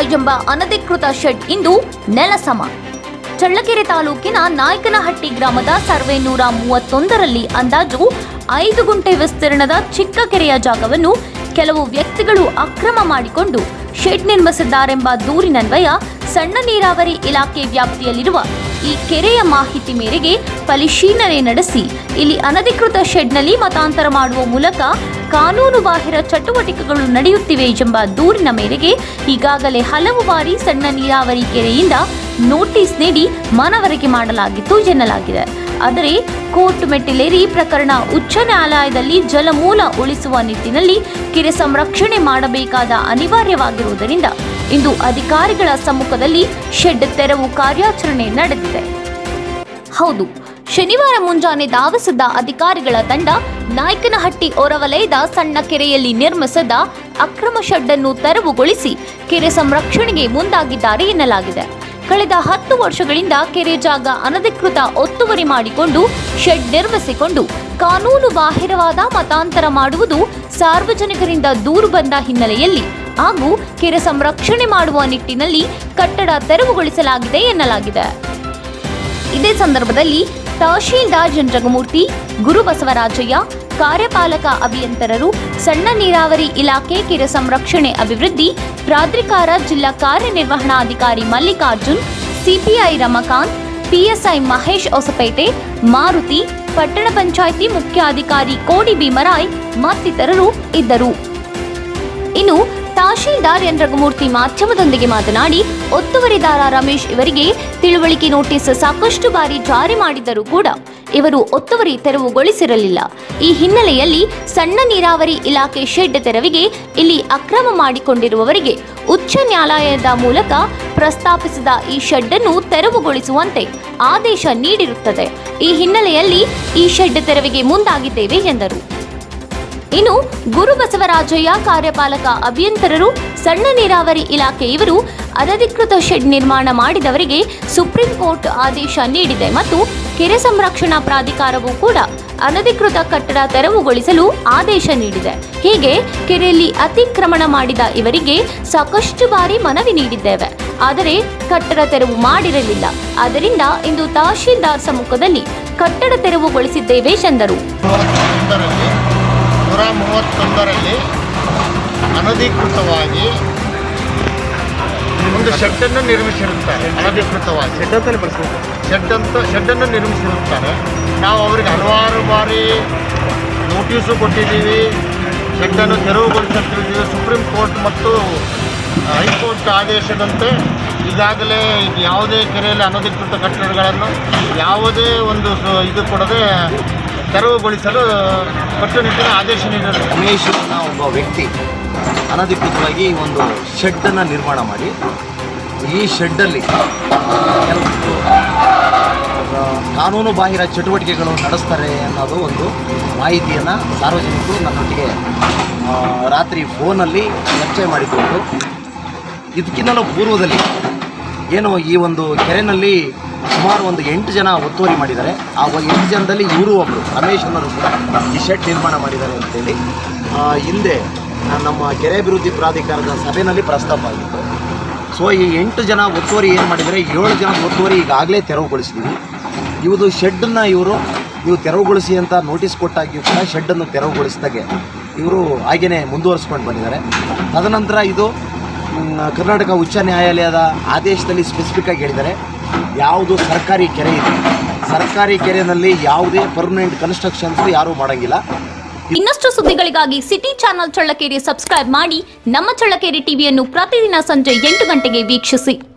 ಎಂಬ ಅನಧಿಕೃತ ಶೆಡ್ ಇಂದು ನೆಲಸಮ. ಚಳ್ಳಕೆರೆ ತಾಲೂಕಿನ ನಾಯಕನಹಟ್ಟಿ ಗ್ರಾಮದ ಸರ್ವೆ 131ರಲ್ಲಿ ಅಂದಾಜು 5 ಗುಂಟೆ ವಿಸ್ತೀರ್ಣದ ಚಿಕ್ಕ ಕೆರೆಯ ಜಾಗವನ್ನು ಕೆಲವು ವ್ಯಕ್ತಿಗಳು ಅಕ್ರಮ ಮಾಡಿಕೊಂಡು ಶೆಡ್ ನಿರ್ಮಿಸಿದ್ದಾರೆಂಬ ದೂರಿನನ್ವಯ ಸಣ್ಣ ನೀರಾವರಿ ಇಲಾಖೆ ವ್ಯಾಪ್ತಿಯಲ್ಲಿರುವ ಈ ಕೆರೆಯ ಮಾಹಿತಿ ಮೇರೆಗೆ ಪರಿಶೀಲನೆ ನಡೆಸಿ ಇಲ್ಲಿ ಅನಧಿಕೃತ ಶೆಡ್ನಲ್ಲಿ ಮತಾಂತರ ಮಾಡುವ ಮೂಲಕ ಕಾನೂನು ಬಾಹಿರ ಚಟುವಟಿಕೆಗಳು ನಡೆಯುತ್ತಿವೆ ಎಂಬ ದೂರಿನ ಮೇರೆಗೆ ಈಗಾಗಲೇ ಹಲವು ಬಾರಿ ಸಣ್ಣ ನೀರಾವರಿ ಕೆರೆಯಿಂದ ನೋಟಿಸ್ ನೀಡಿ ಮನವರಿಕೆ ಮಾಡಲಾಗಿತ್ತು ಎನ್ನಲಾಗಿದೆ. ಆದರೆ ಕೋರ್ಟ್ ಮೆಟ್ಟಿಲೇರಿ ಪ್ರಕರಣ ಉಚ್ಚ ನ್ಯಾಯಾಲಯದಲ್ಲಿ ಜಲಮೂಲ ಉಳಿಸುವ ನಿಟ್ಟಿನಲ್ಲಿ ಕೆರೆ ಸಂರಕ್ಷಣೆ ಮಾಡಬೇಕಾದ ಅನಿವಾರ್ಯವಾಗಿರುವುದರಿಂದ ಇಂದು ಅಧಿಕಾರಿಗಳ ಸಮ್ಮುಖದಲ್ಲಿ ಶೆಡ್ ತೆರವು ಕಾರ್ಯಾಚರಣೆ ನಡೆದಿದೆ. ಹೌದು, ಶನಿವಾರ ಮುಂಜಾನೆ ಧಾವಿಸಿದ್ದ ಅಧಿಕಾರಿಗಳ ತಂಡ ನಾಯಕನಹಟ್ಟಿ ಹೊರವಲಯದ ಸಣ್ಣ ಕೆರೆಯಲ್ಲಿ ನಿರ್ಮಿಸಿದ ಅಕ್ರಮ ಶೆಡ್ ಅನ್ನು ತೆರವುಗೊಳಿಸಿ ಕೆರೆ ಸಂರಕ್ಷಣೆಗೆ ಮುಂದಾಗಿದ್ದಾರೆ ಎನ್ನಲಾಗಿದೆ. ಕಳೆದ 10 ವರ್ಷಗಳಿಂದ ಕೆರೆ ಜಾಗ ಅನಧಿಕೃತ ಒತ್ತುವರಿ ಮಾಡಿಕೊಂಡು ಶೆಡ್ ನಿರ್ಮಿಸಿಕೊಂಡು ಕಾನೂನು ಬಾಹಿರವಾದ ಮತಾಂತರ ಮಾಡುವುದು ಸಾರ್ವಜನಿಕರಿಂದ ದೂರು ಬಂದ ಹಿನ್ನೆಲೆಯಲ್ಲಿ ಹಾಗೂ ಕೆರೆ ಸಂರಕ್ಷಣೆ ಮಾಡುವ ನಿಟ್ಟಿನಲ್ಲಿ ಕಟ್ಟಡ ತೆರವುಗೊಳಿಸಲಾಗಿದೆ ಎನ್ನಲಾಗಿದೆ. ಇದೇ ಸಂದರ್ಭದಲ್ಲಿ ತಹಶೀಲ್ದಾರ್ ಜಗಮೂರ್ತಿ, ಗುರುಬಸವರಾಜಯ್ಯ, ಕಾರ್ಯಪಾಲಕ ಅಭಿಯಂತರರು, ಸಣ್ಣ ನೀರಾವರಿ ಇಲಾಖೆ ಕೆರೆ ಸಂರಕ್ಷಣೆ ಅಭಿವೃದ್ಧಿ ಪ್ರಾಧಿಕಾರ ಜಿಲ್ಲಾ ಕಾರ್ಯನಿರ್ವಹಣಾಧಿಕಾರಿ ಮಲ್ಲಿಕಾರ್ಜುನ್, ಸಿಪಿಐ ರಮಕಾಂತ್, ಪಿಎಸ್ಐ ಮಹೇಶ್ ಹೊಸಪೇಟೆ, ಮಾರುತಿ, ಪಟ್ಟಣ ಪಂಚಾಯಿತಿ ಮುಖ್ಯಾಧಿಕಾರಿ ಕೋಡಿ ಭೀಮರಾಯ್ ಮತ್ತಿತರರು ಇದ್ದರು. ಇನ್ನು ತಹಶೀಲ್ದಾರ್ ಜಗಮೂರ್ತಿ ಮಾಧ್ಯಮದೊಂದಿಗೆ ಮಾತನಾಡಿ, ಒತ್ತುವರಿದಾರ ರಮೇಶ್ ಇವರಿಗೆ ತಿಳುವಳಿಕೆ ನೋಟಿಸ್ ಸಾಕಷ್ಟು ಬಾರಿ ಜಾರಿ ಮಾಡಿದ್ದರೂ ಕೂಡ ಇವರು ಒತ್ತುವರಿ ತೆರವುಗೊಳಿಸಿರಲಿಲ್ಲ. ಈ ಹಿನ್ನೆಲೆಯಲ್ಲಿ ಸಣ್ಣ ನೀರಾವರಿ ಇಲಾಖೆ ಶೆಡ್ ತೆರವಿಗೆ ಇಲ್ಲಿ ಅಕ್ರಮ ಮಾಡಿಕೊಂಡಿರುವವರಿಗೆ ಉಚ್ಚ ನ್ಯಾಯಾಲಯದ ಮೂಲಕ ಪ್ರಸ್ತಾಪಿಸಿದ ಈ ಶೆಡ್ ಅನ್ನು ತೆರವುಗೊಳಿಸುವಂತೆ ಆದೇಶ ನೀಡಿರುತ್ತದೆ. ಈ ಹಿನ್ನೆಲೆಯಲ್ಲಿ ಈ ಶೆಡ್ ತೆರವಿಗೆ ಮುಂದಾಗಿದ್ದೇವೆ ಎಂದರು. ಇನ್ನು ಗುರುಬಸವರಾಜಯ್ಯ, ಕಾರ್ಯಪಾಲಕ ಅಭಿಯಂತರರು, ಸಣ್ಣ ನೀರಾವರಿ ಇಲಾಖೆ ಇವರು ಅನಧಿಕೃತ ಶೆಡ್ ನಿರ್ಮಾಣ ಮಾಡಿದವರಿಗೆ ಸುಪ್ರೀಂ ಕೋರ್ಟ್ ಆದೇಶ ನೀಡಿದೆ ಮತ್ತು ಕೆರೆ ಸಂರಕ್ಷಣಾ ಪ್ರಾಧಿಕಾರವೂ ಕೂಡ ಅನಧಿಕೃತ ಕಟ್ಟಡ ತೆರವುಗೊಳಿಸಲು ಆದೇಶ ನೀಡಿದೆ. ಹೀಗೆ ಕೆರೆಯಲ್ಲಿ ಅತಿಕ್ರಮಣ ಮಾಡಿದ ಇವರಿಗೆ ಸಾಕಷ್ಟು ಬಾರಿ ಮನವಿ ನೀಡಿದ್ದೇವೆ, ಆದರೆ ಕಟ್ಟಡ ತೆರವು ಮಾಡಿರಲಿಲ್ಲ. ಆದ್ದರಿಂದ ಇಂದು ತಹಶೀಲ್ದಾರ್ ಸಮ್ಮುಖದಲ್ಲಿ ಕಟ್ಟಡ ತೆರವುಗೊಳಿಸಿದ್ದೇವೆ ಎಂದರು. 131ರಲ್ಲಿ ಅನಧಿಕೃತವಾಗಿ ಒಂದು ಶೆಡ್ಡನ್ನು ನಿರ್ಮಿಸಿರುತ್ತಾರೆ. ಅನಧಿಕೃತವಾಗಿ ಶೆಡ್ಡನ್ನು ನಿರ್ಮಿಸಿರುತ್ತಾರೆ. ನಾವು ಅವರಿಗೆ ಹಲವಾರು ಬಾರಿ ನೋಟಿಸು ಕೊಟ್ಟಿದ್ದೀವಿ, ಶೆಡ್ಡನ್ನು ತೆರವುಗೊಳಿಸುತ್ತಿದ್ದೀವಿ. ಸುಪ್ರೀಂ ಕೋರ್ಟ್ ಮತ್ತು ಹೈಕೋರ್ಟ್ ಆದೇಶದಂತೆ ಈಗಾಗಲೇ ಯಾವುದೇ ಕೆರೆಯಲ್ಲಿ ಅನಧಿಕೃತ ಕಟ್ಟಡಗಳನ್ನು ಯಾವುದೇ ಒಂದು ಇದು ಕೊಡದೆ ತೆರವುಗೊಳಿಸಲು ಕಟ್ಟುನಿಟ್ಟಿನ ಆದೇಶ ನೀಡಿದರು. ರಮೇಶ್ ಒಬ್ಬ ವ್ಯಕ್ತಿ ಅನಧಿಕೃತವಾಗಿ ಒಂದು ಶೆಡ್ಡನ್ನು ನಿರ್ಮಾಣ ಮಾಡಿ ಈ ಶೆಡ್ಡಲ್ಲಿ ಕೆಲವು ಕಾನೂನು ಬಾಹಿರ ಚಟುವಟಿಕೆಗಳು ನಡೆಸ್ತಾರೆ ಅನ್ನೋದು ಒಂದು ಮಾಹಿತಿಯನ್ನು ಸಾರ್ವಜನಿಕರು ನನ್ನೊಟ್ಟಿಗೆ ರಾತ್ರಿ ಫೋನಲ್ಲಿ ಚರ್ಚೆ ಮಾಡಿಕೊಂಡು ಇದಕ್ಕಿಂತಲೂ ಪೂರ್ವದಲ್ಲಿ ಏನು ಈ ಒಂದು ಕೆರೆಯಲ್ಲಿ ಸುಮಾರು ಒಂದು 8 ಜನ ಒತ್ತುವರಿ ಮಾಡಿದ್ದಾರೆ. ಆ 8 ಜನದಲ್ಲಿ ಇವರು ಒಬ್ಬರು ರಮೇಶ್ ಅನ್ನೋರು ಕೂಡ ಈ ಶೆಡ್ ನಿರ್ಮಾಣ ಮಾಡಿದ್ದಾರೆ ಅಂತೇಳಿ ಹಿಂದೆ ನಮ್ಮ ಕೆರೆ ಅಭಿವೃದ್ಧಿ ಪ್ರಾಧಿಕಾರದ ಸಭೆಯಲ್ಲಿ ಪ್ರಸ್ತಾಪ ಆಗಿತ್ತು. ಸೊ ಈ 8 ಜನ ಒತ್ತುವರಿ ಏನು ಮಾಡಿದ್ದಾರೆ, 7 ಜನ ಒತ್ತುವರಿ ಈಗಾಗಲೇ ತೆರವುಗೊಳಿಸಿದ್ದೀವಿ. ಇವುದು ಶೆಡ್ಡನ್ನು ನೀವು ತೆರವುಗೊಳಿಸಿ ಅಂತ ನೋಟಿಸ್ ಕೊಟ್ಟಾಗಿಯೂ ಕೂಡ ಶೆಡ್ಡನ್ನು ತೆರವುಗೊಳಿಸಿದಾಗೆ ಇವರು ಹಾಗೇ ಮುಂದುವರಿಸ್ಕೊಂಡು ಬಂದಿದ್ದಾರೆ. ತದನಂತರ ಇದು ಕರ್ನಾಟಕ ಉಚ್ಚ ನ್ಯಾಯಾಲಯದ ಆದೇಶದಲ್ಲಿ ಸ್ಪೆಸಿಫಿಕ್ಕಾಗಿ ಹೇಳಿದ್ದಾರೆ, ಯಾವುದು ಸರ್ಕಾರಿ ಕೆರೆ ಇದೆ, ಸರ್ಕಾರಿ ಕೆರೆಯಲ್ಲಿ ಯಾವುದೇ ಪರ್ಮನೆಂಟ್ ಕನ್ಸ್ಟ್ರಕ್ಷನ್ಸ್ ಯಾರೂ ಮಾಡೋಂಗಿಲ್ಲ. ಇನ್ನಷ್ಟು ಸುದ್ದಿಗಳಿಗಾಗಿ ಸಿಟಿ ಚಾನೆಲ್ ಚಳ್ಳಕೆರೆ ಸಬ್ಸ್ಕ್ರೈಬ್ ಮಾಡಿ. ನಮ್ಮ ಚಳ್ಳಕೆರೆ ಟಿವಿಯನ್ನು ಪ್ರತಿದಿನ ಸಂಜೆ 8 ಗಂಟೆಗೆ ವೀಕ್ಷಿಸಿ.